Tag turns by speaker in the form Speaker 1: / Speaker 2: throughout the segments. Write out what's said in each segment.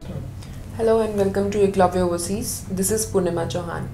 Speaker 1: Hello and welcome to Eklavya Overseas. This is Purnima Chauhan.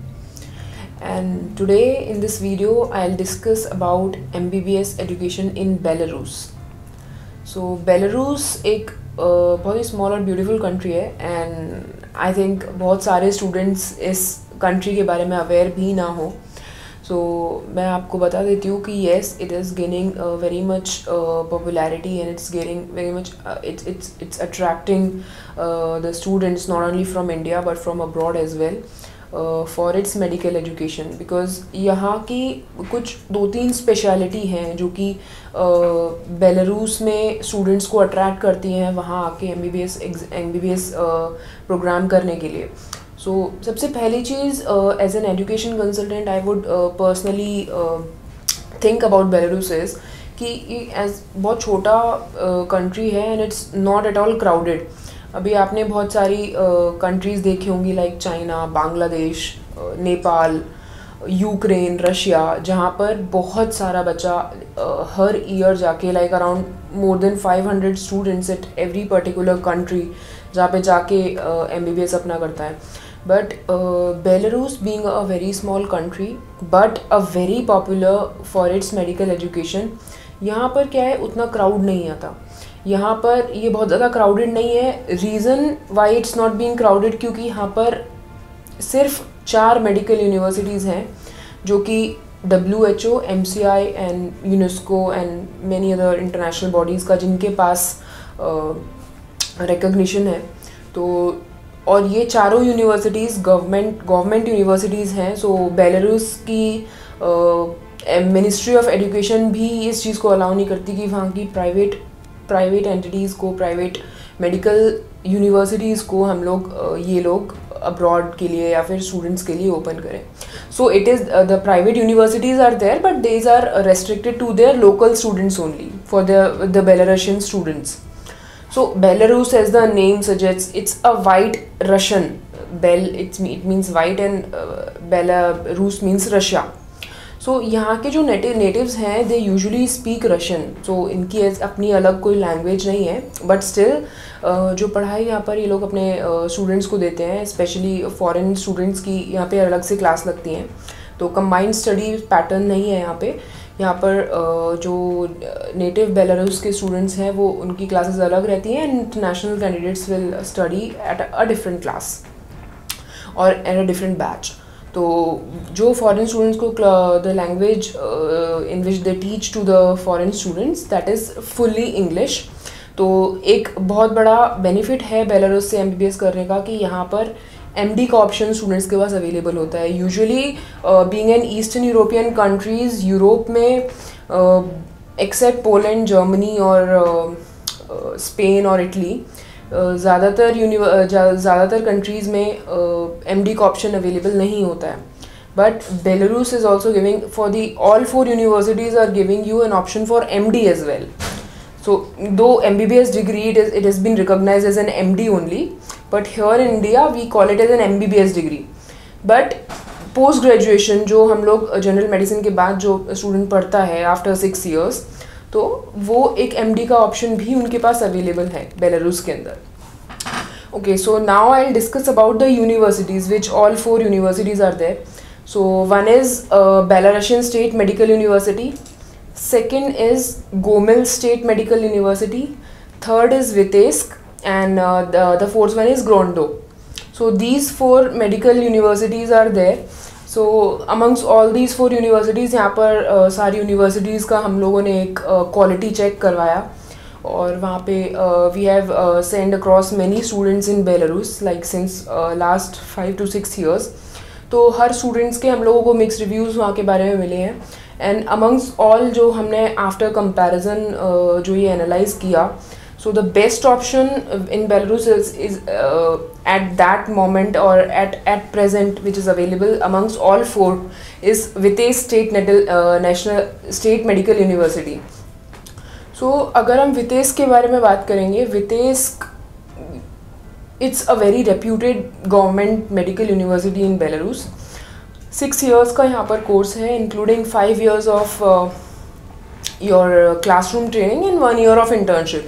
Speaker 1: And today in this video I'll discuss about MBBS education in Belarus. So Belarus एक बहुत ही small और beautiful country है and I think बहुत सारे students इस country के बारे में aware भी ना हो. So मैं आपको बता देती हूँ कि yes, it is gaining very much popularity and it's gaining very much it's attracting the students not only from India but from abroad as well for its medical education because यहाँ की कुछ 2-3 speciality हैं जो कि Belarus में students को attract करती हैं वहाँ आके MBBS प्रोग्राम करने के लिए. So सबसे पहली चीज़ as an education consultant I would personally think about Belarus is कि एज बहुत छोटा कंट्री है and it's not at all crowded. अभी आपने बहुत सारी कंट्रीज़ देखी होंगी like China, Bangladesh, Nepal, Ukraine, Russia, जहाँ पर बहुत सारा बच्चा हर ईयर जाके like around more than 500 students at every particular country जहाँ पे जाके MBBS अपना करता है. But Belarus being a very small country but a very popular for its medical education, यहाँ पर क्या है उतना क्राउड नहीं आता. यहाँ पर ये बहुत ज़्यादा क्राउडेड नहीं है. Reason why it's not being crowded क्योंकि यहाँ पर सिर्फ 4 मेडिकल यूनिवर्सिटीज़ हैं जो कि WHO, MCI and UNESCO and many other international bodies का जिनके पास रिकग्निशन है. तो और ये चारों यूनिवर्सिटीज़ गवर्नमेंट यूनिवर्सिटीज़ हैं. सो बेलारूस की मिनिस्ट्री ऑफ एजुकेशन भी इस चीज़ को अलाउ नहीं करती कि वहाँ की प्राइवेट एंटिटीज़ को, प्राइवेट मेडिकल यूनिवर्सिटीज़ को हम लोग ये लोग अब्रॉड के लिए या फिर स्टूडेंट्स के लिए ओपन करें. So it is the private universities are there but these are restricted to their local students only for the Belarusian students. So Belarus, as the name suggests, it's a white Russian. It means white and Belarus means Russia. So यहाँ के जो natives हैं they usually speak Russian. So इनकी अपनी अलग कोई language नहीं है. But still जो पढ़ाई यहाँ पर ये लोग अपने students को देते हैं, especially foreign students की यहाँ पे अलग से class लगती हैं. तो combined study pattern नहीं है यहाँ पे. यहाँ पर जो नेटिव बेलारूस के स्टूडेंट्स हैं वो उनकी क्लासेस अलग रहती हैं. International candidates will study at a different class और एट अ डिफरेंट बैच. तो जो फॉरेन स्टूडेंट्स को the language in which they teach to the foreign students that is fully English. तो एक बहुत बड़ा बेनिफिट है बेलारूस से MBBS करने का कि यहाँ पर MD का ऑप्शन स्टूडेंट्स के पास अवेलेबल होता है. Usually being an eastern European countries, Europe में एक्सेप्ट पोलैंड, जर्मनी और स्पेन और इटली, ज़्यादातर कंट्रीज़ में MD का ऑप्शन अवेलेबल नहीं होता है. But Belarus is also giving for the all 4 universities are giving you an option for MD as well. So though MBBS degree it has been recognized as an MD only, but here in India we call it as an MBBS degree. But post graduation जो हम लोग general medicine के बाद जो student पढ़ता है after 6 years, तो वो एक MD का ऑप्शन भी उनके पास अवेलेबल है बेलारूस के अंदर. Okay, so now I'll discuss about the universities, which all 4 universities are there. So one is Belarusian State Medical University. Second is Gomel State Medical University. Third is Vitebsk and the fourth one is Grondo. So these 4 medical universities are there. So amongst all these 4 universities यहाँ पर सारी universities का हम लोगों ने एक quality check करवाया और वहाँ पे we have sent across many students in Belarus like since last 5 to 6 years. तो हर स्टूडेंट्स के हम लोगों को मिक्स रिव्यूज़ वहाँ के बारे में मिले हैं. एंड अमंग्स ऑल जो हमने आफ्टर कंपैरिजन जो ये एनालाइज किया, so the best option in Belarus is at that moment और at present which is available amongst all 4 is Vitebsk State Medical University. सो अगर हम वितेस्क के बारे में बात करेंगे, Vitebsk it's a very reputed government medical university in Belarus. 6 years का यहाँ पर कोर्स है including 5 years of your classroom training and 1 year of internship.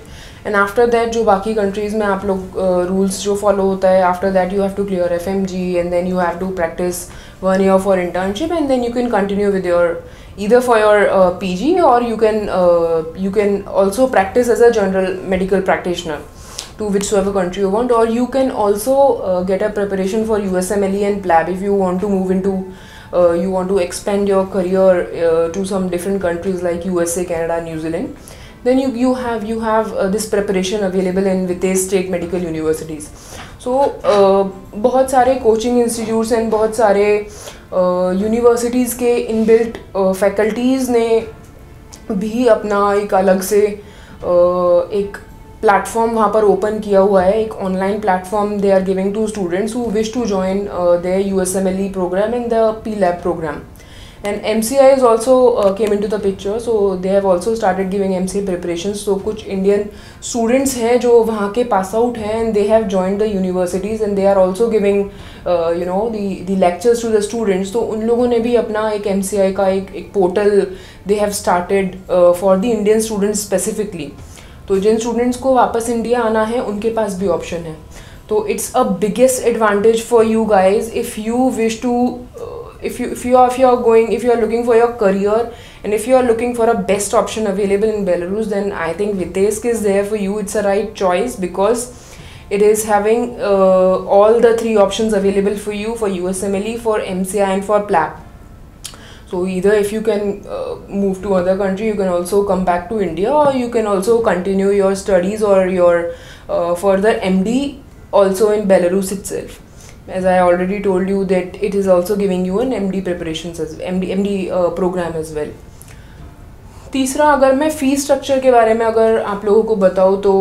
Speaker 1: And after that जो बाकी कंट्रीज़ में आप लोग रूल्स जो फॉलो होता है, after that you have to clear FMG and then you have to practise 1 year for internship and then you can continue with your either for your PG or you can also practice as a general medical practitioner to whichever country you want, or you can also get a preparation for USMLE and PLAB if you want to move into you want to expand your career to some different countries like USA, Canada, New Zealand. Then you have this preparation available in Vitesh State Medical Universities. So बहुत सारे coaching institutes and बहुत सारे universities के inbuilt faculties ने भी अपना एक अलग से एक प्लेटफॉर्म वहाँ पर ओपन किया हुआ है, एक online platform they are giving to students who wish to join their USMLE program and the PLAB program. And MCI is also came into the picture, so they have also started giving MCI preparations. So कुछ Indian students हैं जो वहाँ के pass out हैं and they have joined the universities and they are also giving the lectures to the students. तो उन लोगों ने भी अपना एक MCI का एक portal they have started for the Indian students specifically. तो जिन students को वापस इंडिया आना है उनके पास भी option है. तो it's a biggest advantage for you guys if you wish to if you are looking for your career and if you are looking for a best option available in Belarus, then I think Vitesk is there for you. It's a right choice because it is having all the 3 options available for you, for USMLE, for MCI and for PLAB. So either if you can move to other country, you can also come back to India, or you can also continue your studies or your further MD also in Belarus itself. As I already told you that it is also giving you an MD preparations as MD program as well. तीसरा, अगर मैं fees structure के बारे में अगर आप लोगों को बताऊँ तो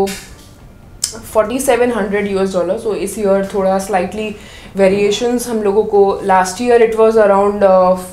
Speaker 1: $4,700. सो इस ईयर थोड़ा स्लाइटली वेरिएशंस हम लोगों को, last year it was around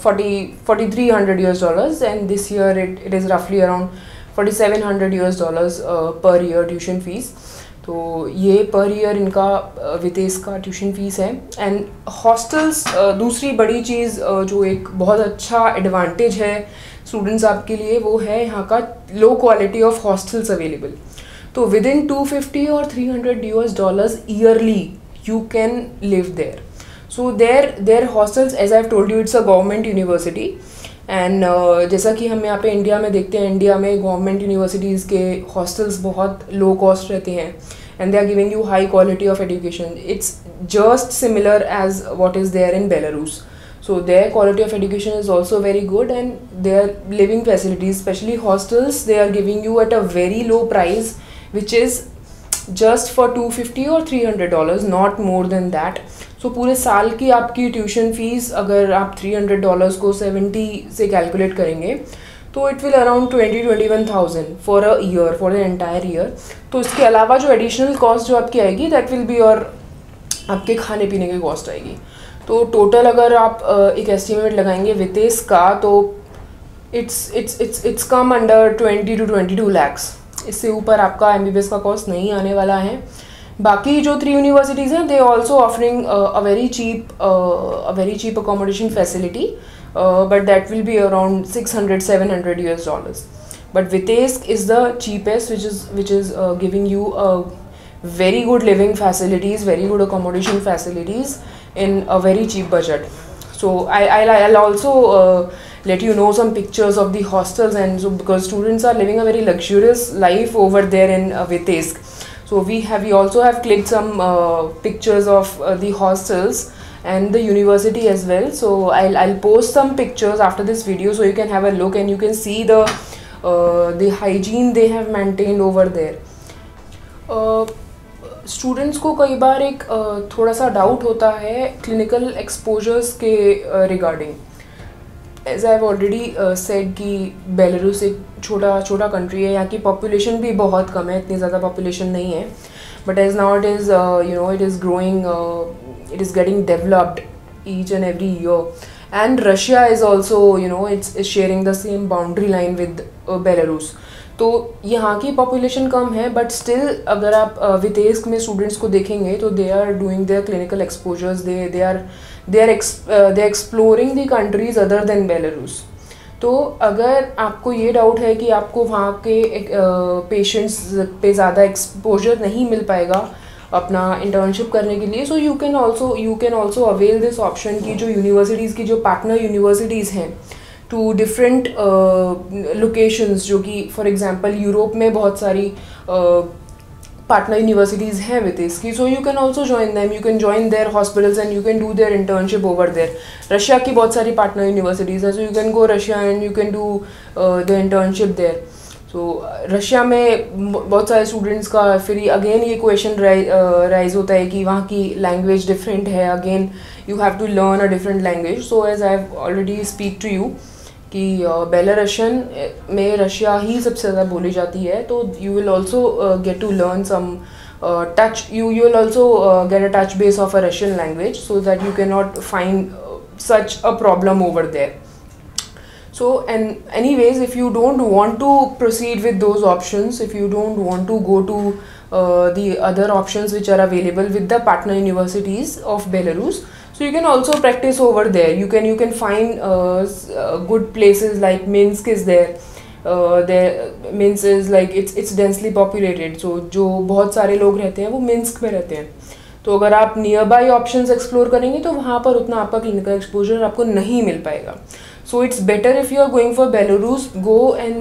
Speaker 1: $4,300 and this year it is रफली around $4,700 per year tuition fees. तो ये पर ईयर इनका वितेश का ट्यूशन फीस है. एंड हॉस्टल्स दूसरी बड़ी चीज़ जो एक बहुत अच्छा एडवांटेज है स्टूडेंट्स आपके लिए, वो है यहाँ का low quality of hostels available. तो विद इन $250 और $300 yearly you can live there. So their hostels, as I have told you, it's a government university. And जैसा कि हम यहाँ पे इंडिया में देखते हैं, इंडिया में गवर्नमेंट यूनिवर्सिटीज़ के हॉस्टल्स बहुत लो कॉस्ट रहते हैं and they are giving you high quality of education. It's just similar as what is there in Belarus. So their quality of education is also very good and their living facilities, especially hostels, they are giving you at a very low price, which is just for $250 or $300, not more than that. So पूरे साल की आपकी tuition fees अगर आप $300 को 70 से calculate करेंगे तो it will around 20-21,000 for a year, for the entire year. तो इसके अलावा जो एडिशनल कॉस्ट जो आपकी आएगी दैट विल बी और आपके खाने पीने की कॉस्ट आएगी. तो टोटल अगर आप एक एस्टिमेट लगाएंगे वितेश का तो it's come under 20 to 22 lakhs. इससे ऊपर आपका MBBS का कॉस्ट नहीं आने वाला है. बाकी जो 3 यूनिवर्सिटीज़ हैं they also offering a very cheap accommodation facility, but that will be around $600-700. But Vitebsk is the cheapest which is giving you very good living facilities, very good accommodation facilities in a very cheap budget. So I'll also let you know some pictures of the hostels, and so because students are living a very luxurious life over there in Vitesk. So we also have clicked some pictures of the hostels and the university as well. So I'll post some pictures after this video so you can have a look and you can see the hygiene they have maintained over there. Students को कई बार एक थोड़ा सा doubt होता है clinical exposures के regarding. As I have already said कि बेलारूस एक छोटा कंट्री है, यहाँ की पॉपुलेशन भी बहुत कम है, इतनी ज़्यादा पॉपुलेशन नहीं है. But as now it is growing, it is getting developed each and every year. And Russia is also it's sharing the same boundary line with Belarus. तो यहाँ की पॉपुलेशन कम है बट स्टिल अगर आप वितेस्क में स्टूडेंट्स को देखेंगे तो they are doing their clinical exposures, they are exploring the countries other than Belarus. तो अगर आपको ये डाउट है कि आपको वहाँ के पेशेंट्स पे ज़्यादा एक्सपोजर नहीं मिल पाएगा अपना इंटर्नशिप करने के लिए, so you can also avail this option की जो यूनिवर्सिटीज़ की जो पार्टनर यूनिवर्सिटीज़ हैं टू डिफरेंट लोकेशंस, जो कि फॉर एग्जांपल यूरोप में बहुत सारी partner universities हैं with इसकी, so you can also join them, you can join their hospitals and you can do their internship over there. Russia की बहुत सारी partner universities हैं, so you can go Russia and you can do the internship there. So Russia में बहुत सारे students का फिर again ये क्वेश्चन राइज होता है कि वहाँ की लैंग्वेज डिफरेंट है, again you have to learn a different language. So as I have already speak to you कि बेलारशियन में रशिया ही सबसे ज़्यादा बोली जाती है, तो you will also get to learn some touch, you will also get a touch base of a Russian language so that you cannot find such a problem over there. So, and anyways, if you don't want to proceed with those options, if you don't want to go to the other options which are available with the partner universities of Belarus, so you can also practice over there. You can find good places like Minsk is there. There Minsk is like it's densely populated. So जो बहुत सारे लोग रहते हैं वो Minsk में रहते हैं. तो अगर आप नियर बाई ऑप्शंस एक्सप्लोर करेंगे तो वहाँ पर उतना आपका क्लिनिकल एक्सपोजर आपको नहीं मिल पाएगा. So it's better if you are going for Belarus, go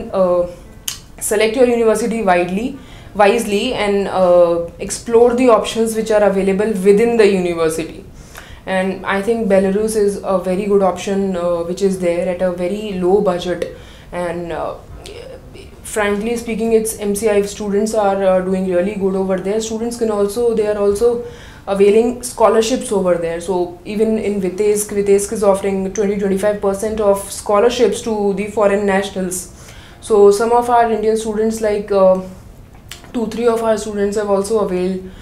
Speaker 1: and select your university wisely and explore the options which are available within the university. And I think Belarus is a very good option which is there at a very low budget, and frankly speaking, its MCI students are doing really good over there. Students can also, they are also availing scholarships over there. So even in Vitebsk is offering 20-25% of scholarships to the foreign nationals. So some of our Indian students, like 2-3 of our students have also availed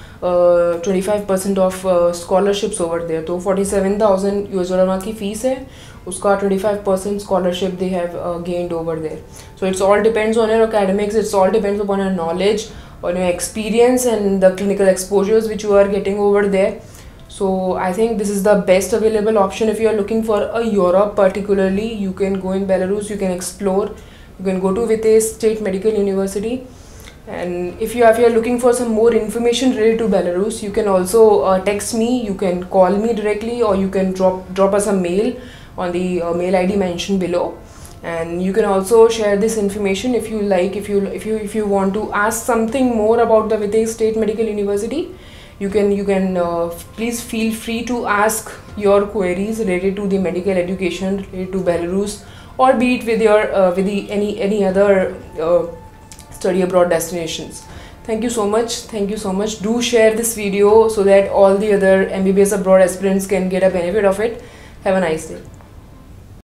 Speaker 1: 25% of scholarships over there. तो $47,000 की fees है, उसका 25% scholarship they have gained over there. So it's all depends on your academics, it's all depends upon your knowledge, on your experience and the clinical exposures which you are getting over there. So I think this is the best available option. If you are looking for a Europe particularly, you can go in Belarus, you can explore, you can go to Vitebsk State Medical University. And if you are looking for some more information related to Belarus, you can also text me, you can call me directly, or you can drop us a mail on the mail ID mentioned below. And you can also share this information if you like. If you want to ask something more about the Vitebsk State Medical University, you can please feel free to ask your queries related to the medical education related to Belarus, or be it with your any other study abroad destinations. Thank you so much. Do share this video so that all the other MBBS abroad aspirants can get a benefit of it. Have a nice day.